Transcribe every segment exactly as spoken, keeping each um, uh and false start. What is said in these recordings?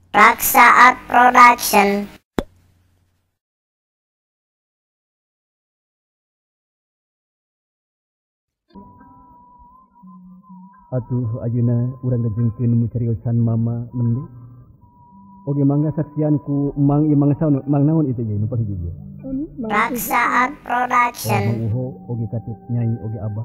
Raksa Art Production. Atuh ayeuna urang ngajengkeun mucariosan mama mending. Oge mangga saksianku emang ieu mangga saon mang naon itu ye nu pasti juga. Raksa Art Production. Uho oge katut nyai oge abah.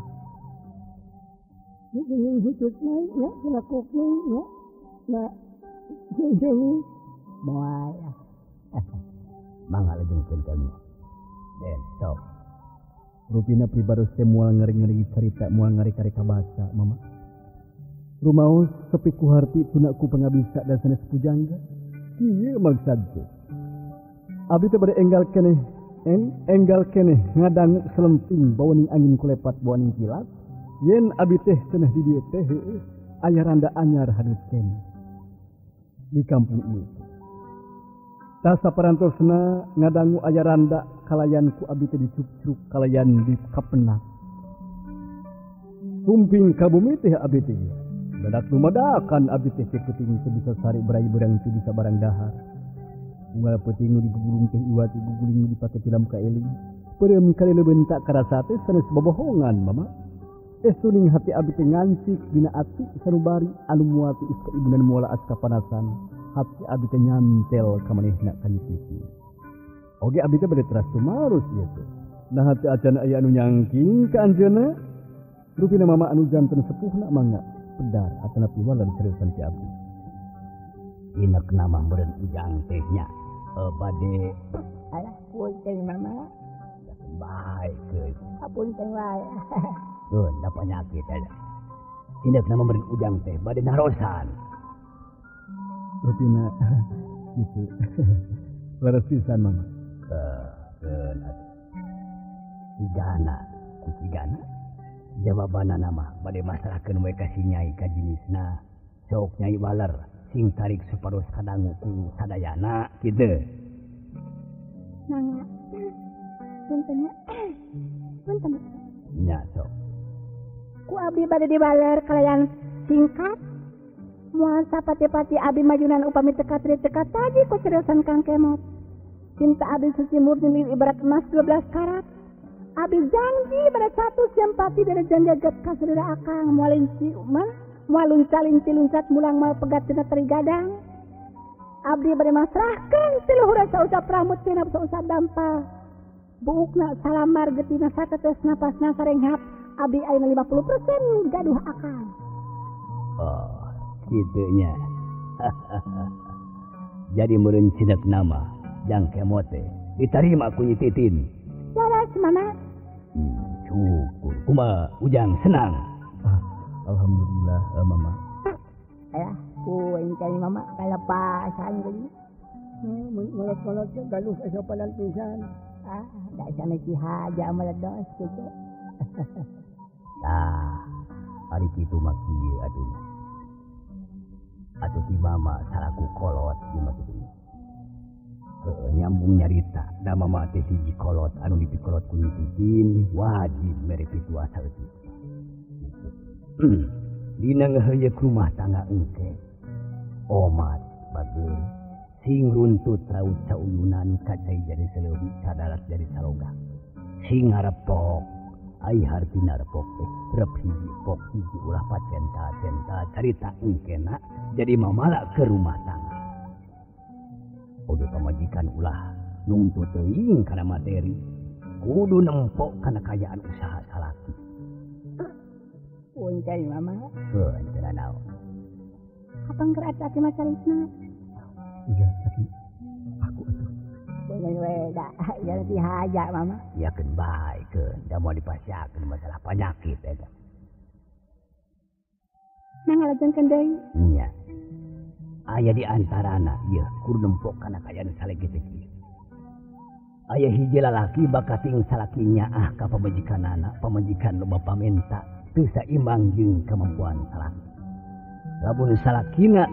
Ini hujud nyai ya, dilakuk nyai ya. Nah, jeng moal. Mangga lajengkeun kami. Den sok. Rupina pribados teh moal ngeri-ngeri carita moal ngari-kareka bahasa mama. Rumaos sepi ku harti tunaku pangabisa dan sanes pujangga. Ieu maksudku. Abi teh bade enggal keneh, en enggal keneh ngadang selemping bawaning angin kulepat bawaning kilat. Yen abi teh cenah di dieu teh heueuh aya randa anyar hadeut keneh. Di kampung ieu. Tas saparantosna ngadangu aya randa kalayan ku abi teh dicuk-cuk kalayan di kapenak. Tumping ka bumi teh abi teh. Dadak lumadakan abi teh cek peuting teu bisa sari berai berang teu bisa barang dahar. Unggal peuting nu digugulung teh iwati guguling nu dipake tilam ka eling. Peureum kali leubeun tak karasa teh sanes bobohongan mama. Eh suning hati abi teh ngancik dina ati sanubari anu moal tiis ka ibunan moala aska panasan. Hati abi teh nyantel ka manehna kana sisi. Oge abi teh bade teras tumarus ieu teh. Nah hati acan aya anu nyangking ka anjeunna. Rupina mama anu janten sepuhna mangga. Pedar atau piwal dan seriusan si abdi. Inek nama meren ujang tehnya. Uh, bade. Alah, punten mama. Baik ke. Punten wae. Tuh, da penyakit aja. Inek nama meren ujang teh. Bade narosan. Rupina. Gitu. Laras pisan mama. Ke. Ke. Tigana. Kutigana. Jawabana nama bade masarakeun we ka si nyai ka jenisna sok nyai baler sing tarik supados kadangu ku sadayana kitu. Mangga. Punten ya. Punten. Nya sok. Ku abdi bade dibaler kalayan singkat. Moal sapati-pati abdi majunan upami teka-teka tadi ku ceriosan Kang Kemot. Cinta abdi suci murni ibarat emas dua belas karat. Abi janji pada satu siempati dari janjagat kasadera akang mualinci umah mualun calinci luncat mulang mal pegat tina terigadang. Abdi bade masrahkeun tiluhur sausah pramut tina sausah dampal. Buukna salamar getina satetes napasna sarenghap. Abdi ayeuna lima puluh persen gaduh akang. Oh, kitunya. Jadi meureun cinek nama Jang Kemot teh ditarima ku Nyi Titin. Laras mana? Hmm, syukur. Kuma ujang senang. Ah, alhamdulillah, uh, mama. Alah, ku ingkang mama kalepasan geuning. Hmm, ngolot-ngolot galuh sasopanan pisan. Ah, da sana ki haja meledos kitu. Tah, ari kitu mah kieu atuh. Atuh ti mama salaku kolot ieu mah kitu. Uh, nyambung nyarita da mama teh siji kolot anu dipikolot ku Nyi Titin wajib mere pitu asal itu. Dina ngaheuyeuk rumah tangga engke. Omat bageus sing runtut raut cauyunan kacai jadi seleuwi sadaras jadi saloga. Sing ngarepok ai hartina repok teh rep hiji pok hiji ulah pacenta-centa carita engkena jadi mamala ke rumah tangga. Oge pamajikan ulah nuntut teuing kana materi kudu nempok kana kayaan usaha salaki. Punten mama. Heun cenah naon. Kapang gerak ati macarisna? Iya tapi aku atuh. Bener we da ya lebih haja mama. Yakeun bae keun da moal dipasiakeun masalah penyakit eta. Nangalajengkeun deui. Nya. Aya di antarana ieu kudu nempok kana kayaan salaki teh. Aya hiji lalaki bakating salakinya ah ka pamajikanana, pamajikan loba pamenta teu saimbang jeung kemampuan salaki. Lamun salakina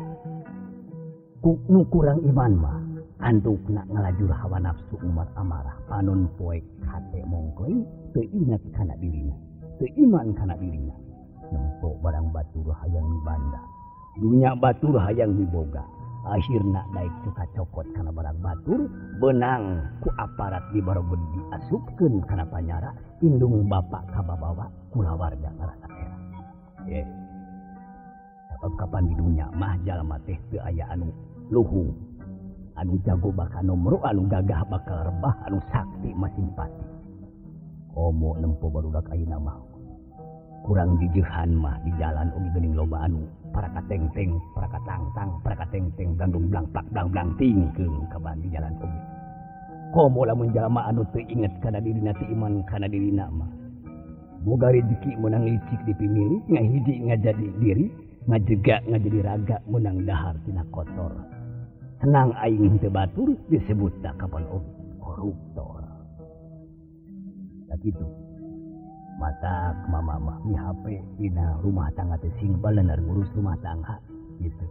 ku nu kurang iman mah andukna ngalajur hawa nafsu umar amarah panon poek hate mongkoy teu ingat kana dirina, teu iman kana dirina. Nempok barang batur hayang dibanda. Dunya batur hayang diboga akhirna daik suka cokot kana barang batur benang ku aparat di barogun diasupkeun kana panyara indung bapak kababawa kulawarga ngarasa era ye sabab kapan di dunya mah jalma teh teu aya anu luhung anu jago bakal nomor anu gagah bakal rebah anu sakti masing pati komo nempo barudak ayeuna mah kurang dijehan mah di jalan ugi geuning loba anu para kateng-teng, para katang-tang, para kateng-teng, gandung blangplak, blang-blang tingkeung kaban di jalan oge. Komo lamun jalma anu teu inget kana dirina teu iman kana dirina mah. Boga rezeki meunang licik dipimili, ngahiji ngajadi diri, ngajega ngajadi raga meunang dahar tina kotor. Senang aing teu batur disebut da kapan oge koruptor. Da kitu. Mata mama mah di H P dina rumah tangga teh sing balenar ngurus rumah tangga gitu.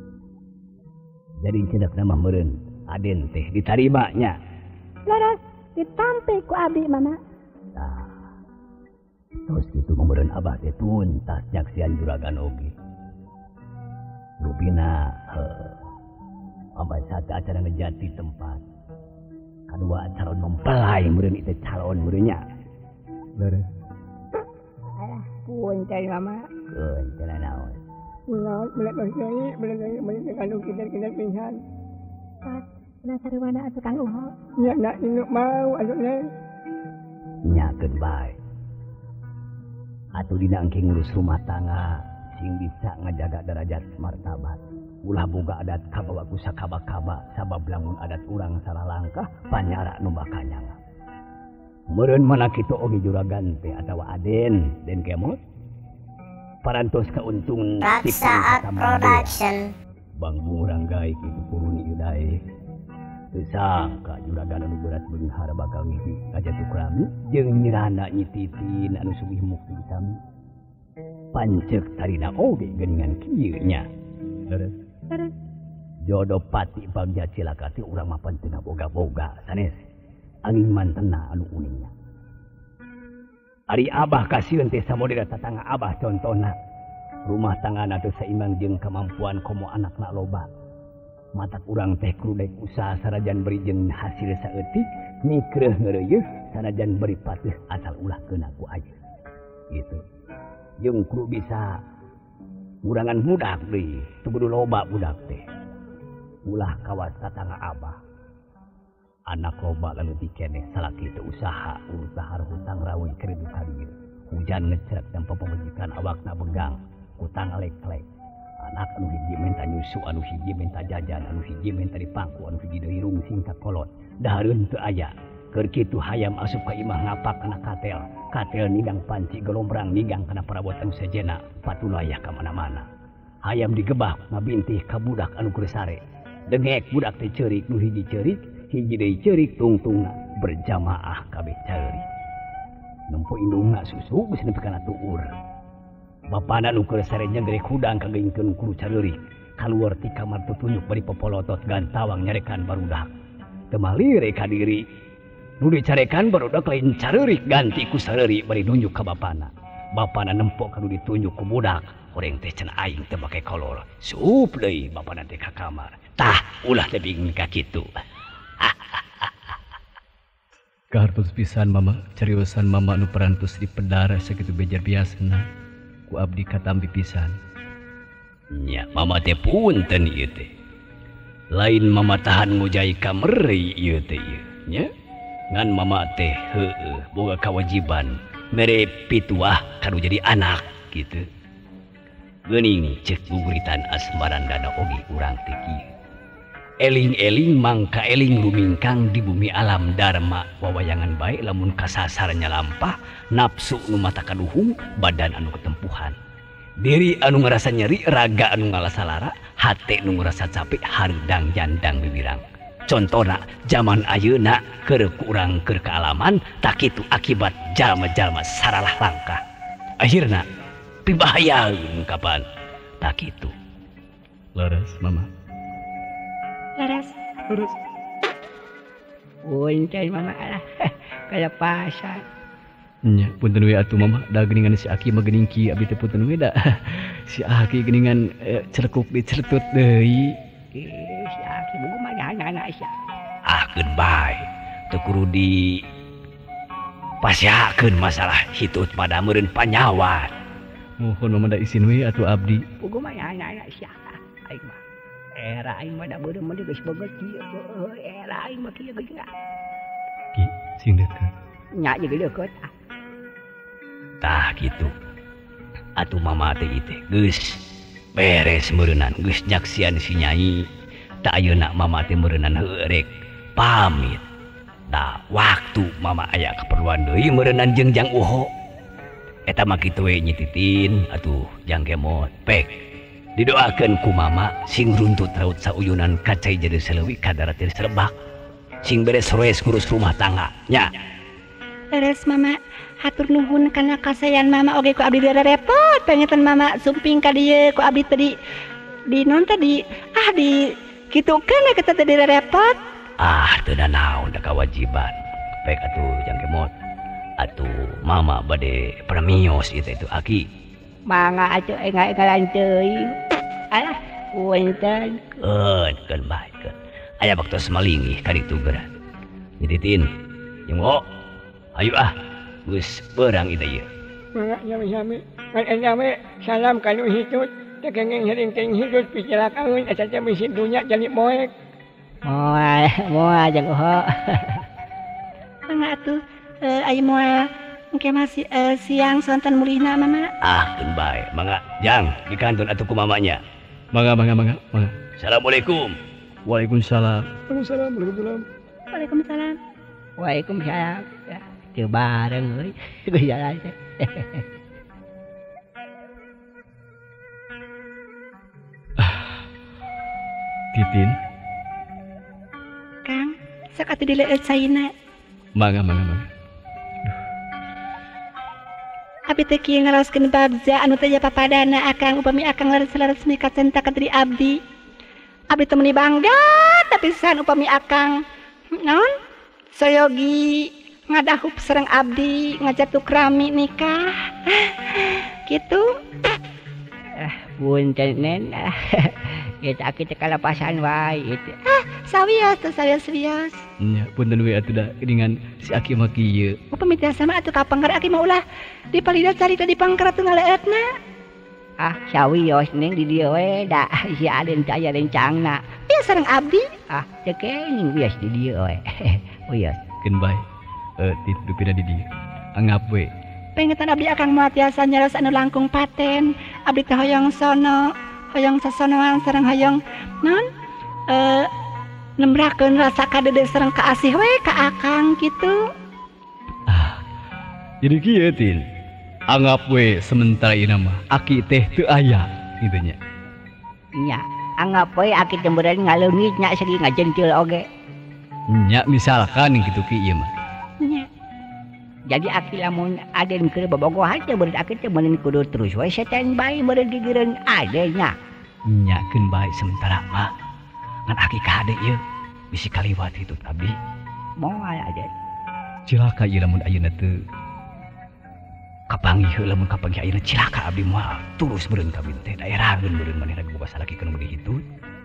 Jadi cedak nama meureun aden teh ditarima nya. Laras ditampe ku abi mama. Tah. Terus kitu meureun abah teh tuntas nyaksian juragan oge. Rupina heuh. Abah satu acara ngejati tempat. Kadua calon mempelai meureun itu calon meureun nya. Laras Puan cai mama. Puan cai naon. Ulah mulai berjaya, mulai mulai kalau kita kita pingsan. Pas, ulah cari mana atuh Kang Uho. Nya nak induk mau atuh le. Nyakeun bae. Atuh dina engke ngurus rumah tangga sing bisa ngajaga derajat martabat. Ulah boga adat kabawa ku sakaba-kaba sabab lamun adat urang salah langkah panyara nu bakal nyanga. Meureun mana kitu oge juragan teh atawa aden den kemot parantos kauntung Raksaat Production Bang Murang gae kitu purun ieu dae teu sangka juragan anu berat beunghar bakal ngisi ngajatuh krami jeung nyirana nyititin anu sugih mukti sami pancek tarina oge geuningan kieu nya leres leres jodoh pati bagja cilaka teh urang mah penting boga-boga sanes angin mantena anu uningnya. Ari abah kasieun teh samodera tatangga abah contona. Rumah tanggana teu saimbang jeung kemampuan komo anakna loba. Matak urang teh kudu daek usaha sanajan beri jeung hasil saeutik, mikreuh ngeureuyeuh sanajan beri pateuh asal ulah keuna ku ayeuna. Gitu. Jeung kudu bisa ngurangan budak deui, teu kudu loba budak teh. Ulah kawas tatangga abah. Anak loba lalu dikeneh salaki teu usaha urut dahar hutang rawi kredit kadieu hujan ngecrek dan pepemajikan awakna begang hutang lek-lek anak anu hiji minta nyusu anu hiji minta jajan anu hiji minta dipangku anu hiji deui rungsing ka kolot dahareun teu aya keur kitu hayam asup ka imah ngapak kana katel katel nigang panci gelombrang nigang kana parabot anu sejenna patulayah ka mana-mana hayam digebak ngabintih ka budak anu keur sare dengek budak teh ceurik nu hiji ceurik hiji deui ceurik tungtungna berjamaah kabeh ceurik nempo indungna susu geus nepi kana tuur bapana nu keur sare nyegrek hudang kageingkeun kudu ceurik kaluar ti kamar tutunjuk bari popolotot gantawang nyarekan barudak teu malire ka diri nu dicarekan barudak lain careurik ganti ku sareurik bari nunjuk ka bapana bapana nempo kanu ditunjuk ku budak horeng teh cenah aing teu make kolor sup deui bapana teh ka kamar tah ulah teh bingung ka kitu. Kahartos pisan mama cariosan mama anu parantos di pedara sakitu bejar biasana ku abdi katampi pisan nya mama teh punten ieu teh lain mama tahan ngojai kameri ieu teh ieu nya ngan mama teh heueuh boga kewajiban mere pituah kanu jadi anak kitu geuning ceuk guguritan asmaran dana oge urang teh kieu eling-eling mangka eling rumingkang di bumi alam dharma wawayangan baik lamun kasasarnya lampah nafsu nu mata kaduhung badan anu ketempuhan diri anu ngerasa nyeri raga anu ngalasa lara hate nu ngerasa capek hardang jandang bibirang contona zaman ayeuna keur kurang keur kealaman tak kitu akibat jalma-jalma saralah langkah akhirna pibahayaeun kapan tak kitu leres mama Laras. leres Puan cai mama lah kayak pasar nya punten we atuh mama da geuningan si Aki mah geuning ki abi teh punten we da si Aki geuningan eh, cerekuk diceretut deui Ibu mana anak-anak sia. Ah keun bae. Teu kudu di pasiakeun masalah hitut pada meureun panyawan. Mohon mama da isin we atuh abdi. Ibu mana anak-anak sia. Aing mah. Era aing mah da beureum mah geus boga kieu. Era aing mah kieu geus. Ki sing deukeut. Nya jeung deukeut. Tah gitu. Atuh mama teh ieu teh geus beres meureunan geus nyaksian si nyai. Da ayeuna mama teh meureunan heueuh rek pamit. Da waktu mama aya keperluan deui meureunan jeung Jang Uho. Eta mah kitu we Nyi Titin atuh Jang Kemot pek. Didoakeun ku mama sing runtut raut sauyunan kacai jadi seleuwih kadarat jadi serebak. Sing beres roes ngurus rumah tangga nya. Leres mama, hatur nuhun karena kasayan mama oge ku abdi dere repot pengetan mama sumping ka dieu ku abdi tadi di non tadi ah di kitukeun kita tadi repot. Ah teu da naon da kewajiban. Pek atuh Jang Kemot. Atuh mama bade premios itu itu aki. Mangga atuh enggak-enggak teuing. Alah, punten. Keun keun bae keun. Aya baktos malingih ka ditu geura. Nyi Titin, Jang Uho. Ayo ah, geus beurang ieu ieu. Mangga nyami-nyami. Kan nyami salam ka nu hitut. Teu kenging heuring teuing hitut picilakaeun eta teh bisi dunya jadi moek. Moal, moal Jang Uho. Mangga atuh uh, ayo moal engke masih uh, siang sonten mulihna mama. Ah, keun bae. Mangga Jang di kantor atuh ku mamanya. Mangga mangga mangga mangga. Assalamualaikum. Waalaikumsalam. Waalaikumsalam. Waalaikumsalam. Waalaikumsalam. Waalaikumsalam. Ya, teu bareng euy. Geus jalan teh. Titin. Kang, sok atuh dileueut saina. Mangga mangga mangga. Abi teh kieu ngaraoskeun babza anu teh papadana akang upami akang laras-laras mika cinta ka diri abdi. Abdi teh meuni bangga tapi pisan upami akang naon? Soyogi ngadahup sareng abdi ngajatuh krami nikah. Kitu. Ah, punten nen. Kita kita kalapasan wae itu. Ah, sawios tuh sawios-sawios. Nya punten we atuh da dengan si aki mah kieu. Upami teh sama atuh kapanggar aki mah ulah dipalida carita di pangkar teu ngaleutna. Ah, sawios neng di dieu we da si aden teh aya rencangna. Ieu sareng abdi. Ah, teu keuning wios di dieu we. Wios. Keun bae. Eh tit dupina di dieu. Anggap we. Pengetan abdi akang moal tiasa nyaros anu langkung paten. Abdi teh hoyong sono, hoyong sasonoan sareng hoyong non eh nembrakeun rasa kadede sareng kaasih we ka akang kitu. Ah. Jadi kieu Tin. Anggap we sementara ieu mah aki teh teu aya kitu nya. Nya, anggap we aki teh beureun ngaleungit nya segi ngajentil oge. Nya misalkan kitu ki ieu mah. Nya. Jadi aki lamun aden keur bobogohan teh beureun aki teh meureun kudu terus we standby meureun gigireun adenya. Nya keun bae sementara mah. Ngan aki ka hade ieu bisi kaliwat hitut abdi. Moal aden. Cilaka ieu lamun ayeuna teu kapanggih lamun kapanggih ayeuna cilaka abdi moal turus meureun kawin teh daeraheun meureun manehna boga salakikeun meureun hitut.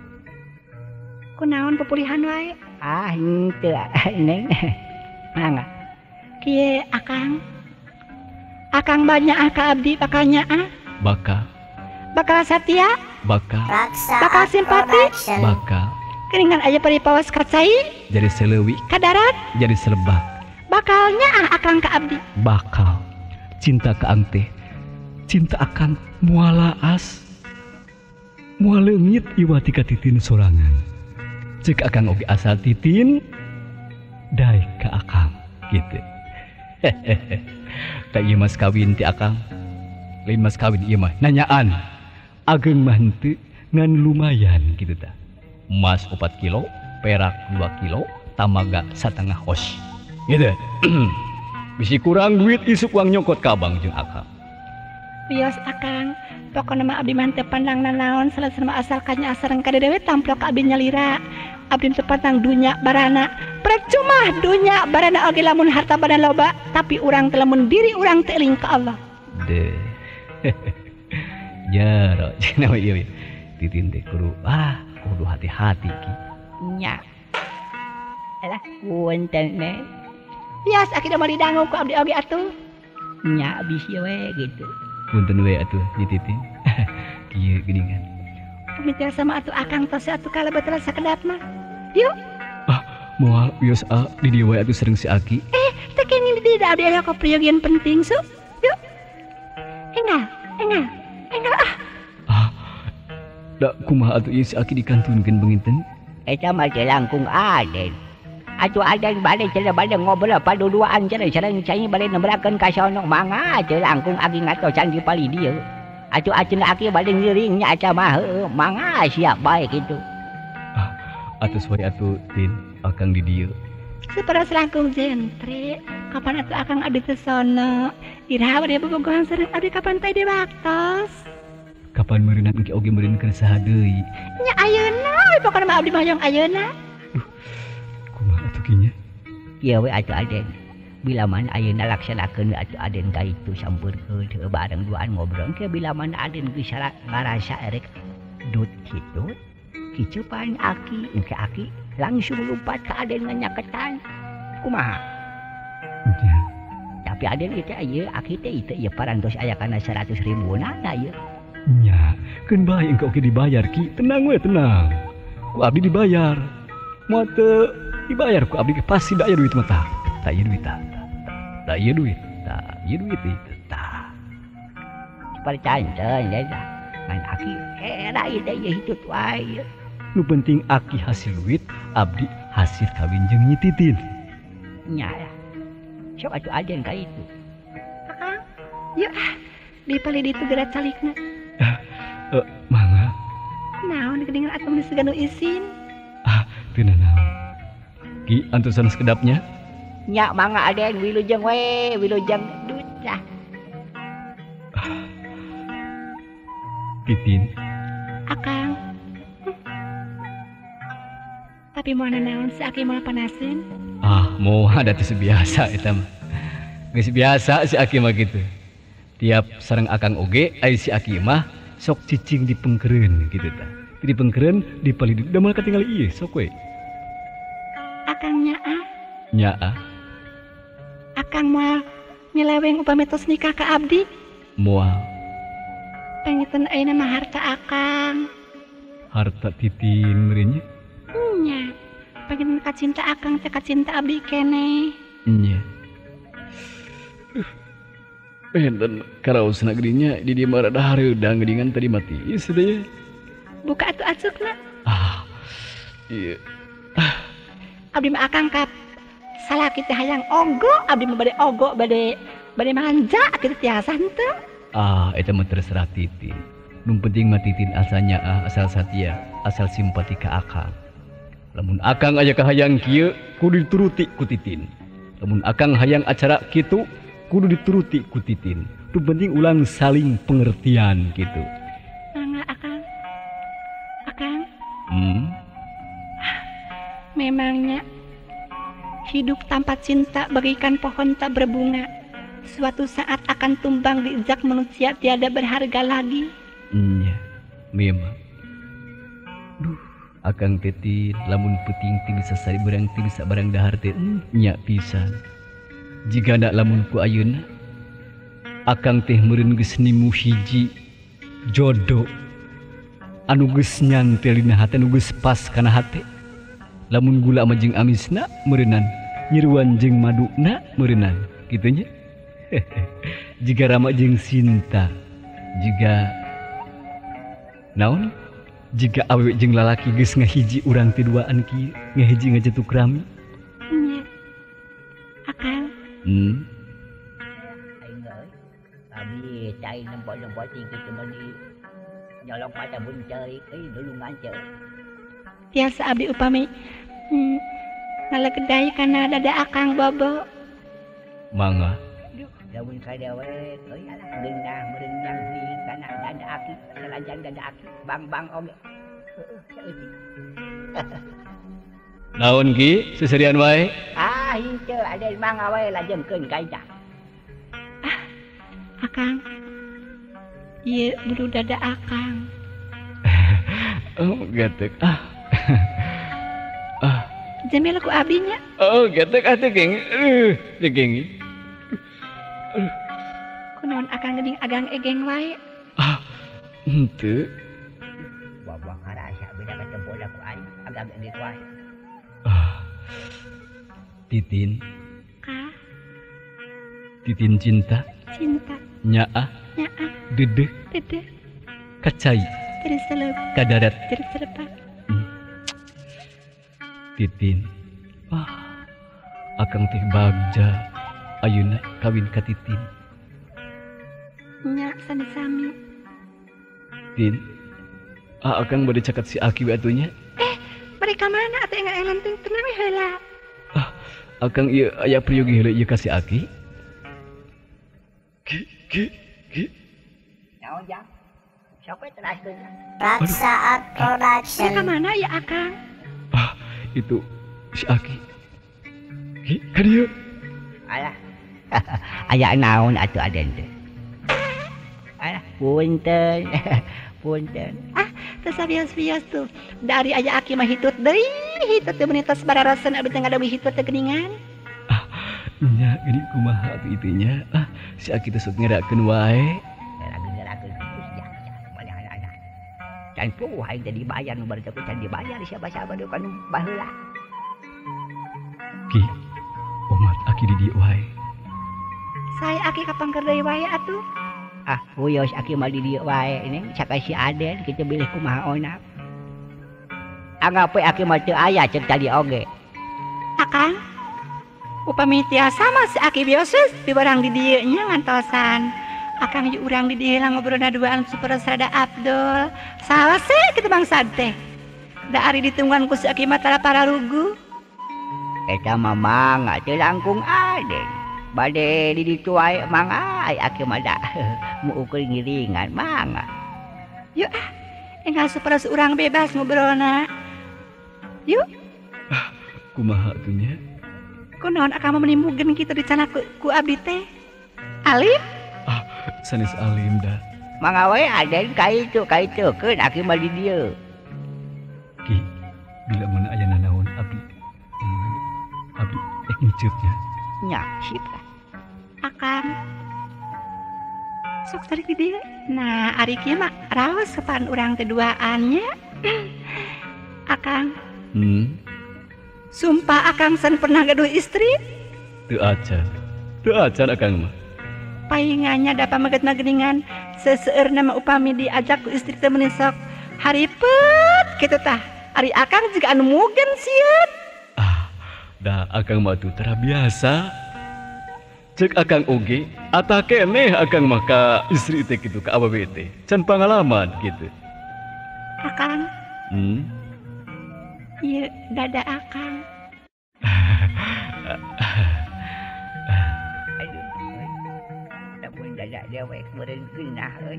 Kunaon pepulihan wae? Ah, henteu neng. Mangga. Kieu akang. Akang banyak ka abdi bakanya ah. Bakal. Bakal satia, Bakal. Raksa bakal simpati, Production. Bakal. keringan aya paripawas kacai, Jadi seleuwih, kadarat, jadi selebak. bakalnya ah akang ka abdi. Bakal. Cinta ka ang teh. Cinta akang moal laas. Moal leungit iwati ka Titin sorangan. Ceuk akang oge asal Titin daek ka akang kitu. Hehehe. Ka ieu mas kawin ti akang. Lain mas kawin ieu mah nanyaan. Ageng mah henteu ngan lumayan kitu tah. Emas opat kilo, perak dua kilo, tamaga satengah os. Gitu. Bisi kurang duit isuk uang nyokot ka abang jeung akang. Wios akang, pokona mah abdi mah teu pandang nanaon salajeng mah asal kanya asareng kadedewe tamplok ka abdi nyalira. Abdi teu pandang dunya barana. Percuma dunya barana oge lamun harta bana loba, tapi urang teh lamun diri urang teh eling ka Allah. Deh. Jaro cenah ieu. Titin teh kudu ah kudu hati-hati ki. Nya. Alah, punten ne. Bias aki da mari dangu ku abdi oge atuh. Nya bisi we gitu. Punten we atuh dititin. Kieu geuningan. Pamit sama atuh akang tos atuh kalebet rasa kedap mah. Yuk. Ah, moal bios a di dieu we atuh sareng si Aki. Eh, teh kene di da abdi aya kepriyogian penting su. Yuk. Enggak, enggak. Enggak ah. Ah. Da kumaha atuh ieu si Aki dikantunkeun beungeuten? Eta mah langkung Aden. Atuh Aden bade cenah bade ngobrol paduduaan cenah sareng cai bade nembrakeun ka sono mangga teh langkung Aki ngatosan di pali dieu. Atuh aceuna Aki bade ngiringnya aca mah heueuh mangga siap bae kitu. Ah, atuh sore atuh Tin, akang di dieu. Saperas langkung jentre. Kapan atuh akang abdi teh sono? Iraha bade bobogohan sareng abdi kapan teh di waktos? Kapan meureunna engke oge meureun keur saha deui? Nya ayeuna, pokona mah abdi mah hoyong ayeuna. Kumaha atuh kinya? Ieu we atuh Aden. Bila mana ayeuna laksanakeun atuh Aden ka itu sampeurkeun teu bareng duaan ngobrol ke bila mana Aden geus ngarasa erek dut kitu. Kicu pan Aki, engke Aki langsung lompat ka Aden nganyaketan. Kumaha? Ya. Tapi Aden ieu teh ieu Aki teh ieu ieu parantos aya kana seratus ribuan na ieu. Nya, keun bae engke oge dibayar Ki. Tenang we, tenang. Ku abdi dibayar. Moal teu dibayar ku abdi pasti da aya duit mah tah. Da ieu duit tah. Da ieu duit. Da ieu duit itu tah. Percanten ya dah. Ngan Aki era ieu teh ieu hitut wae. Nu penting Aki hasil duit, abdi hasil kawin jeung Nyi Titin. Nya. Sok atuh Aden ka itu. Kakang. Yuk ah. Di pali ditu gerak calikna. Eh, uh, mangga. Naon kedengar atuh geus seganu isin? Ah, teu naon. Ki antusan sekedapnya? Nya mangga Aden wilujeng we, wilujeng duit lah. Titin. Akang. Hm. Tapi mau naon si Aki mau panasin? Ah, mau ada teh biasa eta mah. Geus biasa si Aki mah kitu. Tiap sareng akang oge ai si Aki mah sok cicing dipengkereun kitu tah. Dipengkereun dipali da moal katingali ieu sok we. Akang nyaa. Nyaa. Akang moal nyeleweng upami tos nikah ka abdi. Moal. Pengen ayeuna mah harta akang. Harta Titin meureun nya? Nya. Pengen kacinta akang teh kacinta abdi keneh. Nya. Enten karaosna geudinya di dieu mah rada hareudang geuningan tadi mati sedaya. Buka atuh acukna. Ah. Ieu. Ah. Abdi mah akang ka salaki teh hayang ogo, abdi mah bade ogo, bade bade manja kitu tiasa henteu. Ah, eta mah terserah Titin. Nu penting mah Titin asalnya ah, asal satia, asal simpati ka akang. Lamun akang aya kahayang kieu kudu dituruti ku Titin. Lamun akang hayang acara kitu kudu dituruti ku Titin. Tu penting ulang saling pengertian gitu. Mangga akang. Akang. Hmm. Memangnya hidup tanpa cinta bagaikan pohon tak berbunga. Suatu saat akan tumbang diinjak manusia tiada berharga lagi. Iya, memang. Duh, akang Titin lamun peuting ti bisa sari barang ti bisa barang dahar teh nya pisan. Jika nak lamun ku ayeuna akang teh meureun geus nimu hiji jodoh anu geus nyantel dina hate anu geus pas kana hate. Lamun gula mah jeung amisna meureunan, nyiruan jeung maduna meureunan, kitu nya. Jika Rama jeung Sinta, jika naon? Jika awewe jeung lalaki geus ngahiji urang ti duaan kieu, ngahiji ngajetuk rami. Nya. Akang. Hmm. Aing euy. Abi cai nempok-nempok tinggi cuma di nyolong pada buncai, euy dulungan ceu. Tiasa abdi upami hmm, ngalegedai kana dada akang bobo. Mangga. Duh, daun kadewe euy alah geunah mereunang heuing kana dada aki, salanjang dada aki, bang-bang oge. Heueuh, saeutik. Naon ki seserian wae? Ah, henteu ade mangga wae lajengkeun ka eta. Ah, akang. Ieu bulu dada akang. Oh, gatek. Ah. dijemel ku abdinya. Oh, getek atuh geng. Uh, geng. Kunaon akang geuning agang egeng wae. Ah, henteu. Buah-buah ngarasa beda kecempol aku aing agak edit wae. Ah. Titin, Ka, titin cinta, cinta, nyaah, nyaah, dedeh, dedeh, kacai, jadi selep, kadarat. jadi selepak. Titin, wah, akang teh bagja, ayeuna kawin ka Titin. Nya sami-sami. Tin, ah akang bade caket si Aki we atunya. Eh, mereka mana atuh engan-engan teh tenang we heula. Ah, akang ieu aya priyogi heula ieu ka si Aki. Ki, ki, ki. Naon jang? Siapa teras deui? Raksaat Production. Mereka mana ya akang? Ah, itu si Aki. Ki, ka dieu. Alah. Aya naon atuh aden teh? Alah, punten. Punten. Ah, teu sabios-bios tuh. Dari aya aki mah hitut deui, hitut teh menitos bararasan abdi teh ngadawi hitut teh geuningan. Ah, nya geuning kumaha atuh itunya? Ah, si Aki teh sok ngerakeun wae. Ngerakeun-ngerakeun terus ya. Banyak anak. Can puh aing teh dibayar nu bari teh can dibayar siapa-siapa deui kan baheula. Ki, omat Aki di dieu wae. Saya aki kapan keur deui wae atuh? Ah, huyos aki mah di dieu wae ini sakasi aden kitu bilih kumaha ona. Anggap we aki mah teu aya ceuk tadi oge. Akang, upami tiasa mah si aki biosus di barang di dieu nya ngantosan. Akang ju urang di dieu ngobrolna duaan super sarada Abdul. Salah sih kitu bangsa teh. Da ari ditungguan ku si aki mah tara pararugu. Eta mah mangga teu langkung aden. Bade di ditu wae mangga ai aki mah da mu ukur ngiringan mangga. Yuk ah, enggal super seurang bebas ngobrolna. Yuk. Ah, kumaha atunya? Kunaon akang mah menimugeun kitu dicana ku, ku abdi teh? Alif? Ah, sanes alim dah. Mangga we aden ka itu ka itu keun aki mah di dieu. Ki, bila mana aya nanaon abdi. Hmm, abdi ek ngicupnya. Nya sip. Akang. Sok tarik di dieu. Nah, ari kieu mah raos kepan urang teh duaannya. Akang, Hmm, sumpah akang san pernah gaduh istri. teu acan. Teu acan akang mah. Paingannya dapat maget mageningan seseur nama upami diajak ku istri teh meuni sok haripet kitu tah. Ari akang juga anu mugen sieun. Ah, dah akang mah tuh tara biasa. Cek akang oge, ata keneh akang mah ka istri teh kitu ka awewe teh. Can pangalaman kitu. Akang, Hmm. ieu dada akang. Aduh. Tapi dada dewek meureun geunah euy.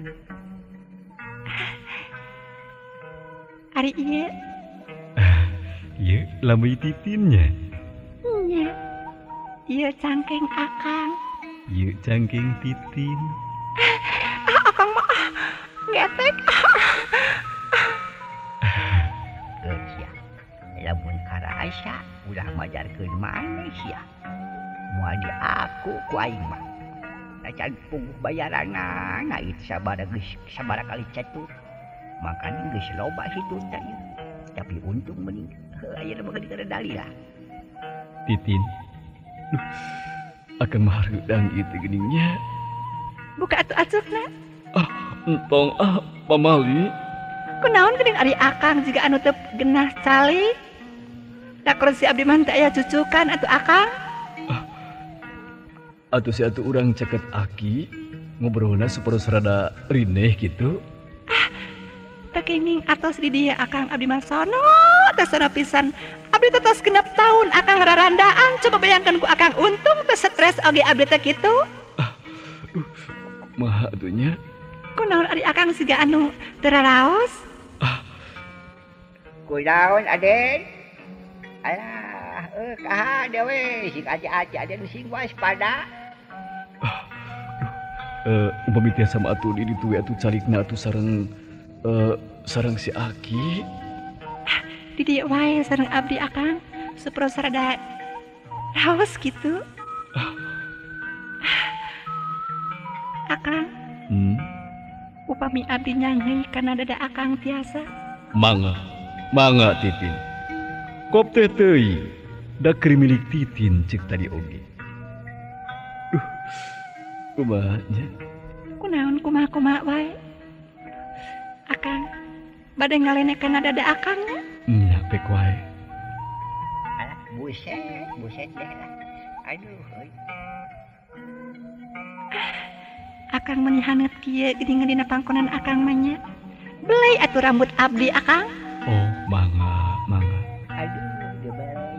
Ari ieu Ieu lambai titinnya. nya. Ieu cangkeng akang. Ieu cangkeng titin. Ah, akang mah ah, ngetek. Geus ya. Lamun karasa ulah majarkeun maneh sia. Moal di aku ku aing mah. Nacan puguh bayaranna na itu sabaraha geus sabaraha kali catur. Makanya geus loba hitun teh. Tapi untung mending ayeuna mah geus kadali lah. Titin. Duh, akang mah harudang itu geningnya. Buka atuh acukna. Ah, entong ah, pamali. Kunaon geuning ari akang jiga anu teu genah cali? Da keur si abdi mah teu aya cucukan atuh akang. Atuh si atuh urang ceket Aki ngobrolna saporos rada rineh gitu. Tekenging atos di dia akang abdi mah sono teh sono pisan. Abdi teh tos genep tahun akang rarandaan. Coba bayangkan ku akang untung teh stres oge abdi teh kitu. Kumaha atunya? Kunaon ari akang siga anu teu raraos? Kunaon aden? Alah, eh kaha dewe sing aci-aci aden sing waspada. Eh, umpami teh sama atuh di ditu we atuh calikna atuh sareng eh sareng si Aki. Di dieu wae sareng abdi akang. supros rada raos gitu. Akang, Hmm. upami abdi nyanyi karena dada akang tiasa. Mangga, mangga Titin. Kop teh teuing, da keur milik Titin cek tadi oge. Duh, kumaha nya? Kunaon kumaha-kumaha wae. Akang, bade ngalenekeun dada akangnya. Nya pek wae. Alah, buset, buset deh lah. Aduh, heuy. Akang meni haneut kieu geuningan dina pangkonan akang mah nya. Belai atuh rambut abdi akang. Oh, mangga, mangga. Aduh, dia balai.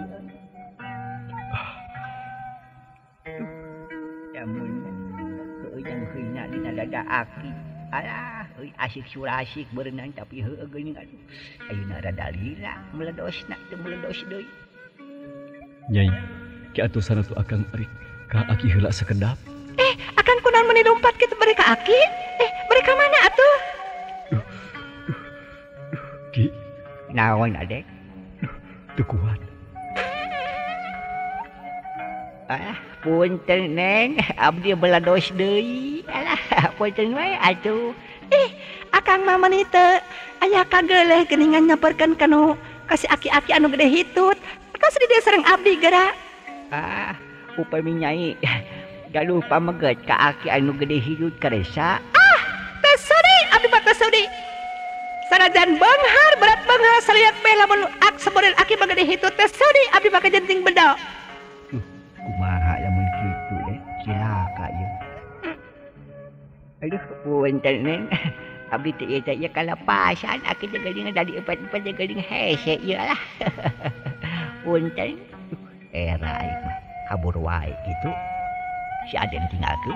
Duh, jamun heuy yang heuna dina dada aki. Alah, heuy asik surasik berenang tapi heueuh geuning atuh. Ayeuna rada lila meledosna teu meledos deui. Nyai, ki atuh sana tuh akang ari ka aki heula sakedap. Eh, akang kunaon meni lompat kitu bari ka aki? Eh, bari ka mana atuh? Ki, Naon adek? teu kuat. Alah, punten Neng, abdi belados deui. Alah, punten wae atuh. Eh, akang mah meuni teu aya kageuleuh geuningan nyamperkeun kanu kasih aki-aki anu gede hitut. Kas di dieu sareng abdi geura. Ah, upami nyai galuh pameget ka aki anu gede hidup karesa. Ah, teh sudi abdi mah teh sudi. Sanajan beunghar berat beunghar saliat bae lamun ak saboril aki mah gede hitut teh sudi abdi mah kajenting bedo. Duh, kumaha lamun kitu deh, cilaka ieu. Aduh, punten Neng. Abdi teh ieu teh kalapasan aki teh geuning dari empat-empat teh geuning hese ieu lah. Punten. Era aing mah kabur wae gitu. Si Aden tinggalkeun.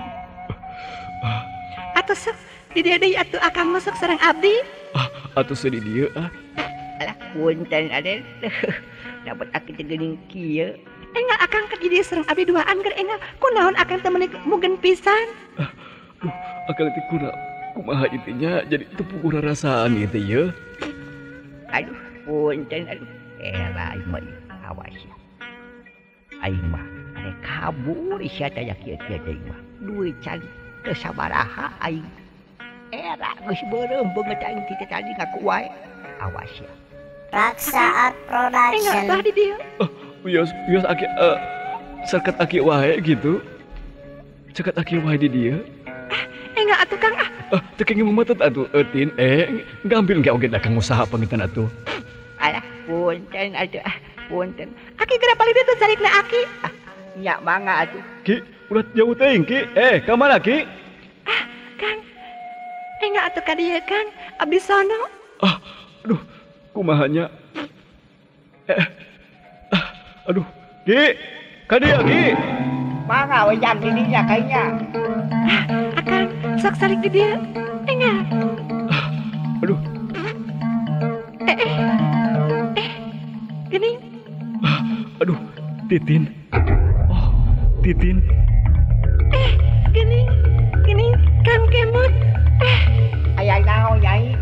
Atuh sok di dieu deui atuh akang masuk sareng abdi. Ah, atuh sedih dieu ah. Alah, punten Aden. Dapat aki teh geuning kieu. Enggak akang ka di dieu sareng abdi duaan keur enggak. Kunaon akang teh meuni mugen pisan. Duh, akang teh kuna kumaha intinya jadi teu puguh rasaan ieu teh ye. Aduh, punten aduh. Era aing mah awas ya. Aing mah rek kabur sia teh kieu-kieu teh mah. Duit can teu sabaraha aing. Era geus beureum beungeut aing ti tadi ngaku wae. Awas ya. Raksaat Enggak bah Production. di dieu. Oh, bios bios aki eh seket aki wae gitu. Seket aki wae di dieu. Enggak atuh Kang ah. Ah, teu kenging memetet atuh eutin eh ngambil engke oge da kang usaha pangitan atuh. Alah, punten atuh. Ah, punten. Aki geura balik dieu teh sarikna aki. Nya mangga atuh. Ki, udah jauh teuing Ki. Eh, ka mana Ki? Ah, Kang. Enggak atuh ka dieu Kang. Abdi sono. Ah, aduh, kumaha nya? Eh, ah, aduh, Ki, ka dieu Ki. Mangga we jam di dinya kayaknya. Akang sok sarik di dieu. Enggak. Aduh, Eh, eh. Eh. Geuning. aduh, Titin. Oh, Titin. Eh, geuning. Geuning Kang Kemot. Eh, Aya naon nyai?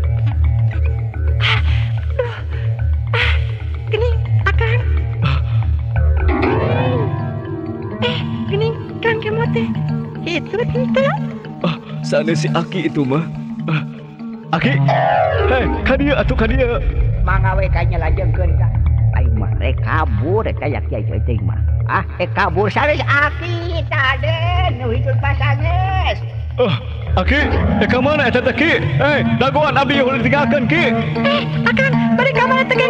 geuning akang. Eh, geuning Kang Kemot teh. Itu teu. Ah, sanes si Aki itu mah. Ah, Aki. Hei, ka dieu atuh ka dieu. Mangga we kanya lajengkeun ka. Aing mah rek kabur rek aya kieu teh mah. Ah, rek kabur sanes aki taden nu hidup pasanges. Ah, Aki, eh ka mana eta teh Ki? Eh, dagoan abdi ulin tinggalkeun Ki. Eh, akang bari ka mana teh